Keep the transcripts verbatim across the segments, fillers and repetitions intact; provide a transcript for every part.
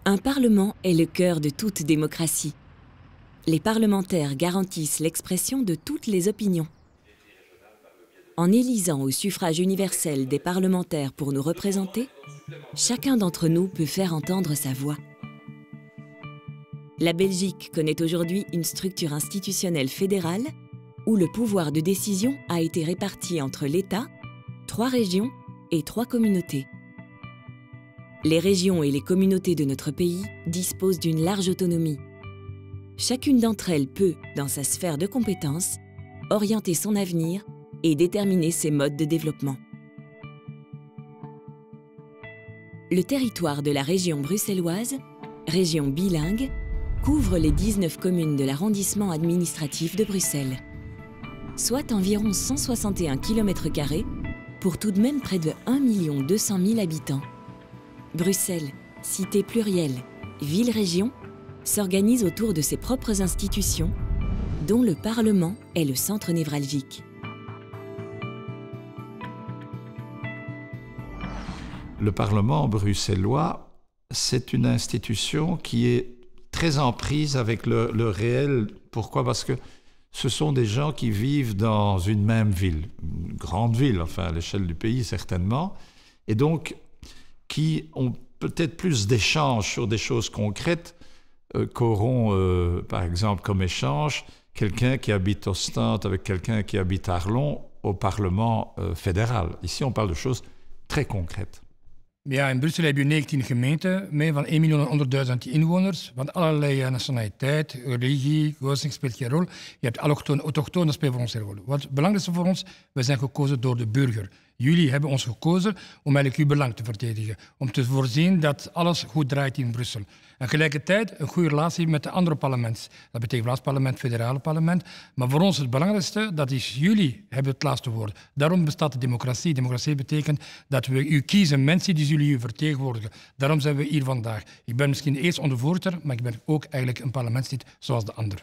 Un parlement est le cœur de toute démocratie. Les parlementaires garantissent l'expression de toutes les opinions. En élisant au suffrage universel des parlementaires pour nous représenter, chacun d'entre nous peut faire entendre sa voix. La Belgique connaît aujourd'hui une structure institutionnelle fédérale où le pouvoir de décision a été réparti entre l'État, trois régions et trois communautés. Les régions et les communautés de notre pays disposent d'une large autonomie. Chacune d'entre elles peut, dans sa sphère de compétences, orienter son avenir et déterminer ses modes de développement. Le territoire de la région bruxelloise, région bilingue, couvre les dix-neuf communes de l'arrondissement administratif de Bruxelles, soit environ cent soixante et un kilomètres carrés pour tout de même près de un million deux cent mille habitants. Bruxelles, cité plurielle, ville-région, s'organise autour de ses propres institutions, dont le Parlement est le centre névralgique. Le Parlement bruxellois, c'est une institution qui est très en prise avec le, le réel. Pourquoi? Parce que ce sont des gens qui vivent dans une même ville, une grande ville, enfin à l'échelle du pays certainement, et donc qui ont peut-être plus d'échanges sur des choses concrètes euh, qu'auront, euh, par exemple, comme échange, quelqu'un qui habite Ostende avec quelqu'un qui habite Arlon au Parlement euh, fédéral. Ici, on parle de choses très concrètes. Ja, in Brussel heb je negentien gemeenten, meer van één miljoen honderdduizend inwoners, van allerlei nationaliteit, religie, godsdienst speelt geen rol. Je hebt allochtonen, autochtonen, dat speelt voor ons geen rol. Wat het belangrijkste voor ons, we zijn gekozen door de burger. Jullie hebben ons gekozen om eigenlijk uw belang te verdedigen. Om te voorzien dat alles goed draait in Brussel. En tegelijkertijd een goede relatie met de andere parlementen. Dat betekent Vlaams parlement, federale parlement. Maar voor ons het belangrijkste, dat is jullie hebben het laatste woord. Daarom bestaat de democratie. Democratie betekent dat we u kiezen, mensen die jullie u vertegenwoordigen. Daarom zijn we hier vandaag. Ik ben misschien eerst ondervoorzitter, maar ik ben ook eigenlijk een parlementslid zoals de anderen.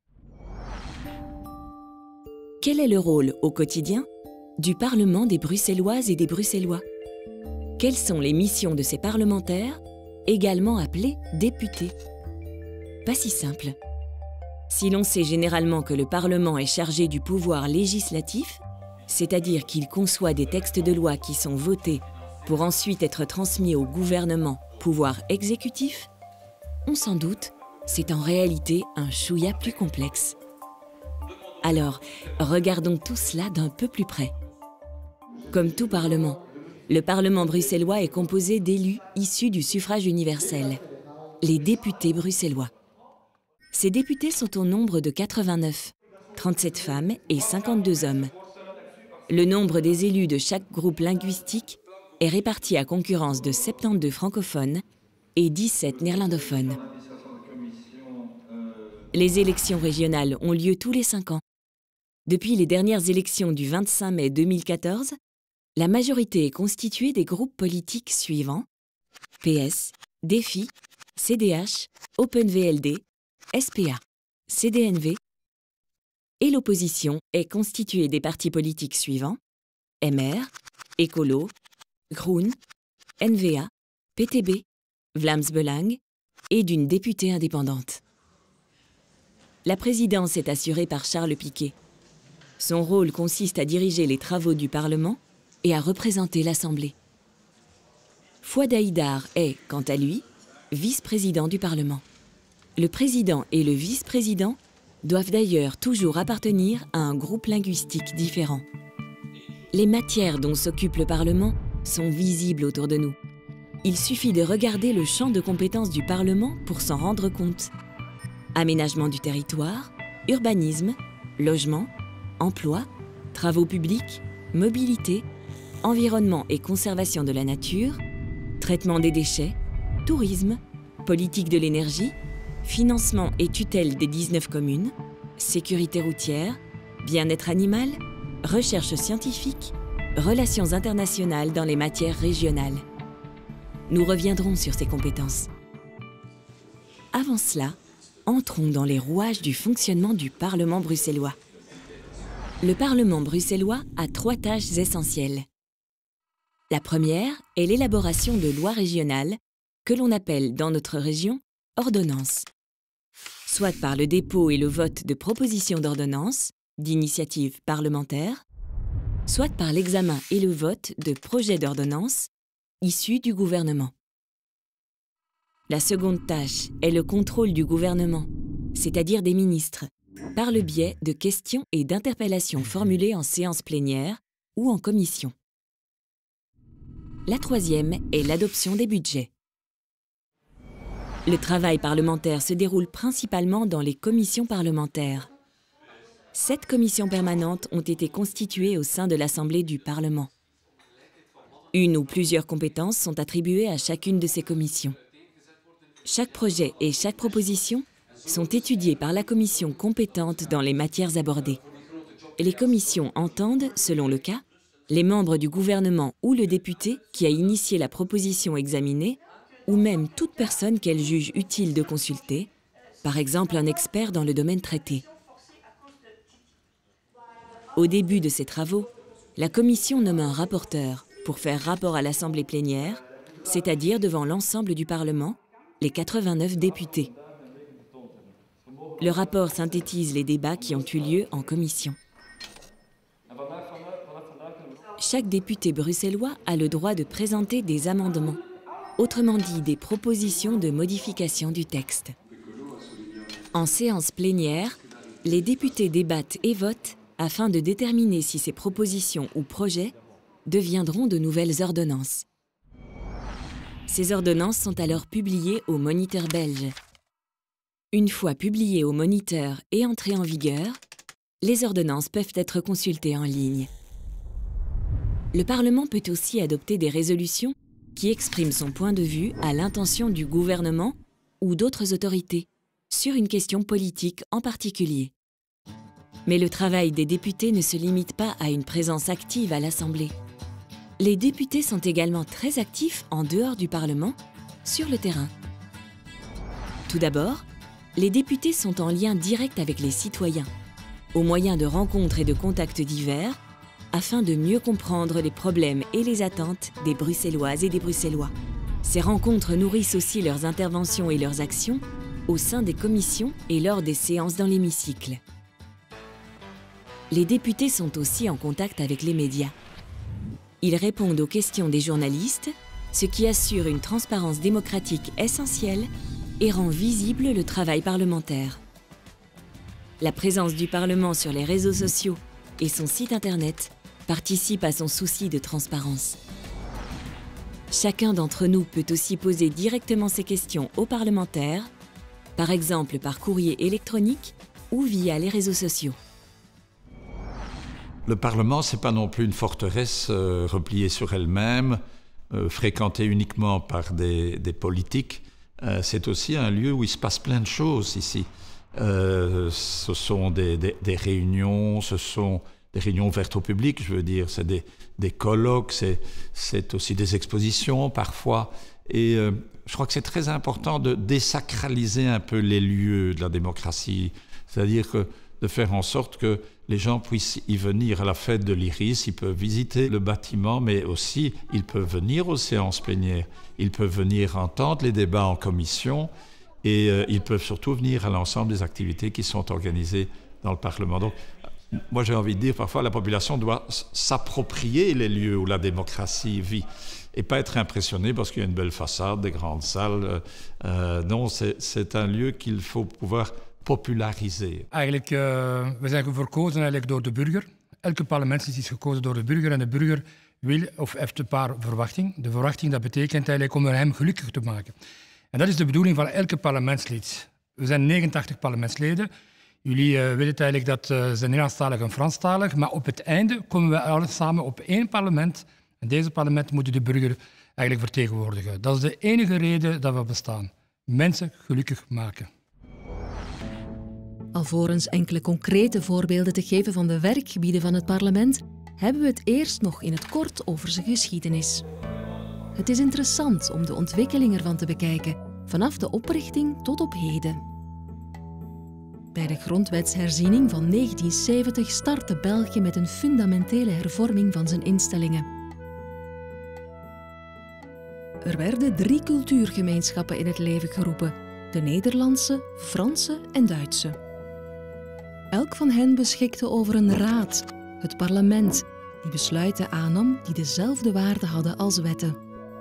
Quel est le rôle au quotidien du Parlement des Bruxelloises et des Bruxellois? Quelles sont les missions de ces parlementaires, également appelés députés? Pas si simple. Si l'on sait généralement que le Parlement est chargé du pouvoir législatif, c'est-à-dire qu'il conçoit des textes de loi qui sont votés pour ensuite être transmis au gouvernement, pouvoir exécutif, on s'en doute, c'est en réalité un chouïa plus complexe. Alors, regardons tout cela d'un peu plus près. Comme tout Parlement, le Parlement bruxellois est composé d'élus issus du suffrage universel, les députés bruxellois. Ces députés sont au nombre de quatre-vingt-neuf, trente-sept femmes et cinquante-deux hommes. Le nombre des élus de chaque groupe linguistique est réparti à concurrence de soixante-douze francophones et dix-sept néerlandophones. Les élections régionales ont lieu tous les cinq ans. Depuis les dernières élections du vingt-cinq mai deux mille quatorze, la majorité est constituée des groupes politiques suivants: P S, Défi, C D H, Open V L D, S P A, C D N V, et l'opposition est constituée des partis politiques suivants: M R, Écolo, Groen, N V A, P T B, Vlaams Belang et d'une députée indépendante. La présidence est assurée par Charles Piquet. Son rôle consiste à diriger les travaux du Parlement et à représenter l'Assemblée. Fouad Haïdar est, quant à lui, vice-président du Parlement. Le président et le vice-président doivent d'ailleurs toujours appartenir à un groupe linguistique différent. Les matières dont s'occupe le Parlement sont visibles autour de nous. Il suffit de regarder le champ de compétences du Parlement pour s'en rendre compte. Aménagement du territoire, urbanisme, logement, emploi, travaux publics, mobilité, environnement et conservation de la nature, traitement des déchets, tourisme, politique de l'énergie, financement et tutelle des dix-neuf communes, sécurité routière, bien-être animal, recherche scientifique, relations internationales dans les matières régionales. Nous reviendrons sur ces compétences. Avant cela, entrons dans les rouages du fonctionnement du Parlement bruxellois. Le Parlement bruxellois a trois tâches essentielles. La première est l'élaboration de lois régionales que l'on appelle dans notre région ordonnances, soit par le dépôt et le vote de propositions d'ordonnances, d'initiatives parlementaires, soit par l'examen et le vote de projets d'ordonnances issus du gouvernement. La seconde tâche est le contrôle du gouvernement, c'est-à-dire des ministres, par le biais de questions et d'interpellations formulées en séance plénière ou en commission. La troisième est l'adoption des budgets. Le travail parlementaire se déroule principalement dans les commissions parlementaires. Sept commissions permanentes ont été constituées au sein de l'Assemblée du Parlement. Une ou plusieurs compétences sont attribuées à chacune de ces commissions. Chaque projet et chaque proposition sont étudiés par la commission compétente dans les matières abordées. Et les commissions entendent, selon le cas, les membres du gouvernement ou le député qui a initié la proposition examinée, ou même toute personne qu'elle juge utile de consulter, par exemple un expert dans le domaine traité. Au début de ces travaux, la commission nomme un rapporteur pour faire rapport à l'Assemblée plénière, c'est-à-dire devant l'ensemble du Parlement, les quatre-vingt-neuf députés. Le rapport synthétise les débats qui ont eu lieu en commission. Chaque député bruxellois a le droit de présenter des amendements, autrement dit des propositions de modification du texte. En séance plénière, les députés débattent et votent afin de déterminer si ces propositions ou projets deviendront de nouvelles ordonnances. Ces ordonnances sont alors publiées au Moniteur belge. Une fois publiées au Moniteur et entrées en vigueur, les ordonnances peuvent être consultées en ligne. Le Parlement peut aussi adopter des résolutions qui expriment son point de vue à l'intention du gouvernement ou d'autres autorités sur une question politique en particulier. Mais le travail des députés ne se limite pas à une présence active à l'Assemblée. Les députés sont également très actifs en dehors du Parlement, sur le terrain. Tout d'abord, les députés sont en lien direct avec les citoyens, au moyen de rencontres et de contacts divers, afin de mieux comprendre les problèmes et les attentes des Bruxelloises et des Bruxellois. Ces rencontres nourrissent aussi leurs interventions et leurs actions au sein des commissions et lors des séances dans l'hémicycle. Les députés sont aussi en contact avec les médias. Ils répondent aux questions des journalistes, ce qui assure une transparence démocratique essentielle et rend visible le travail parlementaire. La présence du Parlement sur les réseaux sociaux et son site internet participe à son souci de transparence. Chacun d'entre nous peut aussi poser directement ses questions aux parlementaires, par exemple par courrier électronique ou via les réseaux sociaux. Le Parlement, ce n'est pas non plus une forteresse euh, repliée sur elle-même, euh, fréquentée uniquement par des, des politiques. Euh, c'est aussi un lieu où il se passe plein de choses ici. Euh, ce sont des, des, des réunions, ce sont des réunions ouvertes au public, je veux dire. C'est des, des colloques, c'est aussi des expositions parfois. Et euh, je crois que c'est très important de désacraliser un peu les lieux de la démocratie. C'est-à-dire que de faire en sorte que les gens puissent y venir à la fête de l'Iris, ils peuvent visiter le bâtiment, mais aussi ils peuvent venir aux séances plénières, ils peuvent venir entendre les débats en commission et euh, ils peuvent surtout venir à l'ensemble des activités qui sont organisées dans le Parlement. Donc, moi j'ai envie de dire, parfois la population doit s'approprier les lieux où la démocratie vit et pas être impressionné parce qu'il y a une belle façade, des grandes salles. Euh, non, c'est un lieu qu'il faut pouvoir populariseren. Eigenlijk, uh, we zijn verkozen eigenlijk door de burger. Elke parlementslid is gekozen door de burger en de burger wil of heeft een paar verwachtingen. De verwachting dat betekent eigenlijk om hem gelukkig te maken. En dat is de bedoeling van elke parlementslid. We zijn negenentachtig parlementsleden. Jullie uh, weten eigenlijk dat uh, ze zijn Nederlandstalig en Franstalig, maar op het einde komen we alle samen op één parlement. En deze parlement moet de burger eigenlijk vertegenwoordigen. Dat is de enige reden dat we bestaan. Mensen gelukkig maken. Alvorens enkele concrete voorbeelden te geven van de werkgebieden van het parlement, hebben we het eerst nog in het kort over zijn geschiedenis. Het is interessant om de ontwikkeling ervan te bekijken, vanaf de oprichting tot op heden. Bij de grondwetsherziening van negentien zeventig startte België met een fundamentele hervorming van zijn instellingen. Er werden drie cultuurgemeenschappen in het leven geroepen: de Nederlandse, Franse en Duitse. Elk van hen beschikte over een raad, het parlement, die besluiten aannam die dezelfde waarde hadden als wetten.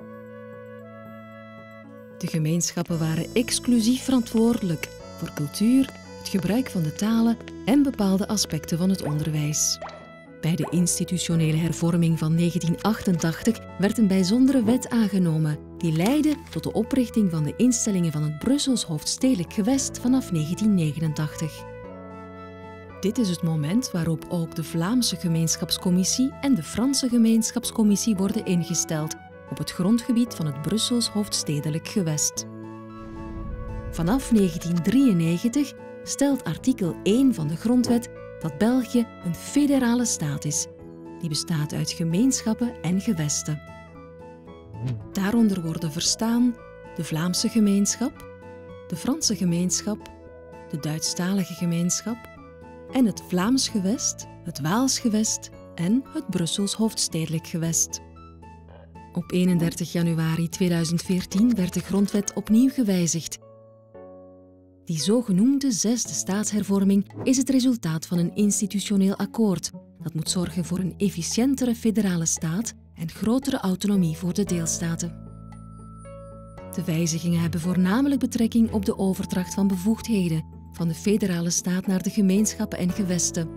De gemeenschappen waren exclusief verantwoordelijk voor cultuur, het gebruik van de talen en bepaalde aspecten van het onderwijs. Bij de institutionele hervorming van negentien achtentachtig werd een bijzondere wet aangenomen die leidde tot de oprichting van de instellingen van het Brussels hoofdstedelijk gewest vanaf negentien negenentachtig. Dit is het moment waarop ook de Vlaamse gemeenschapscommissie en de Franse gemeenschapscommissie worden ingesteld op het grondgebied van het Brussels hoofdstedelijk gewest. Vanaf negentien drieënnegentig stelt artikel één van de grondwet dat België een federale staat is, die bestaat uit gemeenschappen en gewesten. Daaronder worden verstaan de Vlaamse gemeenschap, de Franse gemeenschap, de Duitsstalige gemeenschap en het Vlaams gewest, het Waals gewest en het Brussels hoofdstedelijk gewest. Op eenendertig januari tweeduizend veertien werd de grondwet opnieuw gewijzigd. Die zogenoemde zesde staatshervorming is het resultaat van een institutioneel akkoord dat moet zorgen voor een efficiëntere federale staat en grotere autonomie voor de deelstaten. De wijzigingen hebben voornamelijk betrekking op de overdracht van bevoegdheden van de federale staat naar de gemeenschappen en gewesten.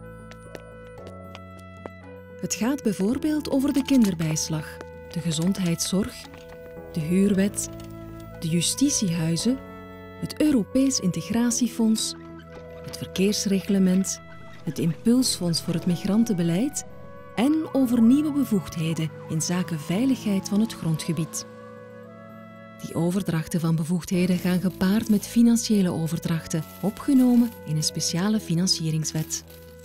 Het gaat bijvoorbeeld over de kinderbijslag, de gezondheidszorg, de huurwet, de justitiehuizen, het Europees Integratiefonds, het verkeersreglement, het Impulsfonds voor het migrantenbeleid en over nieuwe bevoegdheden in zaken veiligheid van het grondgebied. Die overdrachten van bevoegdheden gaan gepaard met financiële overdrachten, opgenomen in een speciale financieringswet.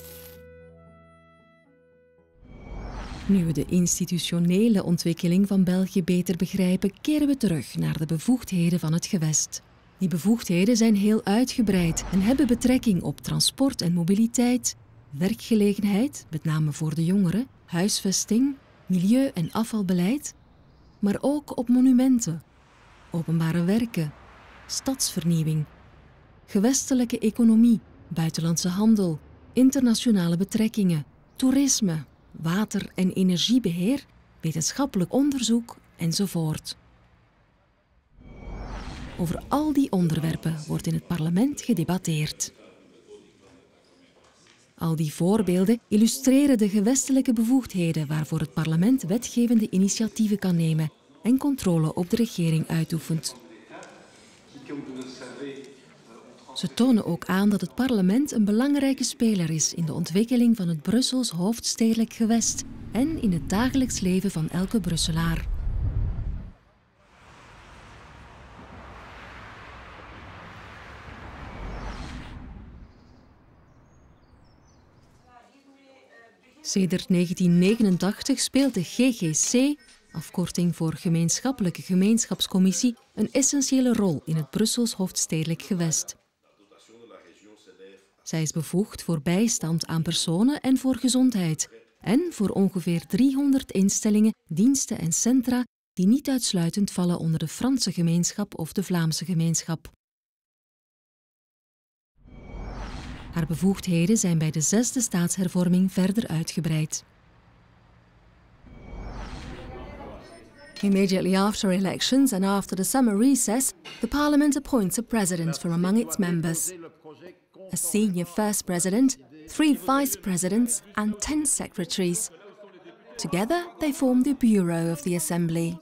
Nu we de institutionele ontwikkeling van België beter begrijpen, keren we terug naar de bevoegdheden van het gewest. Die bevoegdheden zijn heel uitgebreid en hebben betrekking op transport en mobiliteit, werkgelegenheid, met name voor de jongeren, huisvesting, milieu- en afvalbeleid, maar ook op monumenten, openbare werken, stadsvernieuwing, gewestelijke economie, buitenlandse handel, internationale betrekkingen, toerisme, water- en energiebeheer, wetenschappelijk onderzoek enzovoort. Over al die onderwerpen wordt in het parlement gedebatteerd. Al die voorbeelden illustreren de gewestelijke bevoegdheden waarvoor het parlement wetgevende initiatieven kan nemen en controle op de regering uitoefent. Ze tonen ook aan dat het parlement een belangrijke speler is in de ontwikkeling van het Brussels hoofdstedelijk gewest en in het dagelijks leven van elke Brusselaar. Sedert negentien negenentachtig speelt de G G C, afkorting voor Gemeenschappelijke Gemeenschapscommissie, een essentiële rol in het Brussels hoofdstedelijk gewest. Zij is bevoegd voor bijstand aan personen en voor gezondheid en voor ongeveer driehonderd instellingen, diensten en centra die niet uitsluitend vallen onder de Franse gemeenschap of de Vlaamse gemeenschap. Haar bevoegdheden zijn bij de zesde staatshervorming verder uitgebreid. Immediately after elections and after the summer recess, the Parliament appoints a president from among its members. A senior first president, three vice presidents and ten secretaries. Together they form the Bureau of the Assembly.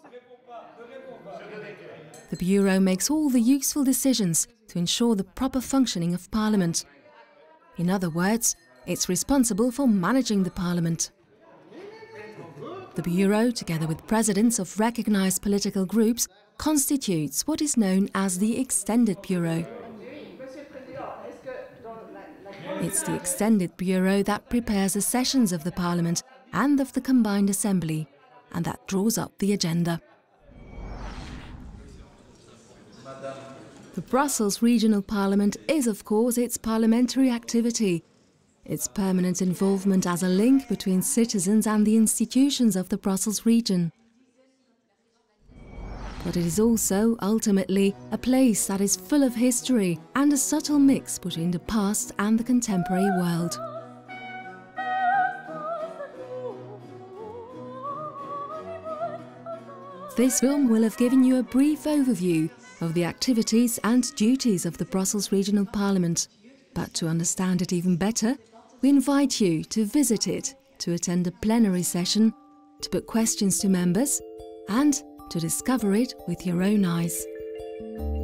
The Bureau makes all the useful decisions to ensure the proper functioning of Parliament. In other words, it's responsible for managing the Parliament. The Bureau, together with presidents of recognized political groups, constitutes what is known as the Extended Bureau. It's the Extended Bureau that prepares the sessions of the Parliament and of the Combined Assembly, and that draws up the agenda. The Brussels Regional Parliament is, of course, its parliamentary activity, its permanent involvement as a link between citizens and the institutions of the Brussels region. but it is also, ultimately, a place that is full of history and a subtle mix between the past and the contemporary world. This film will have given you a brief overview of the activities and duties of the Brussels Regional Parliament. But to understand it even better, we invite you to visit it, to attend a plenary session, to put questions to members, and to discover it with your own eyes.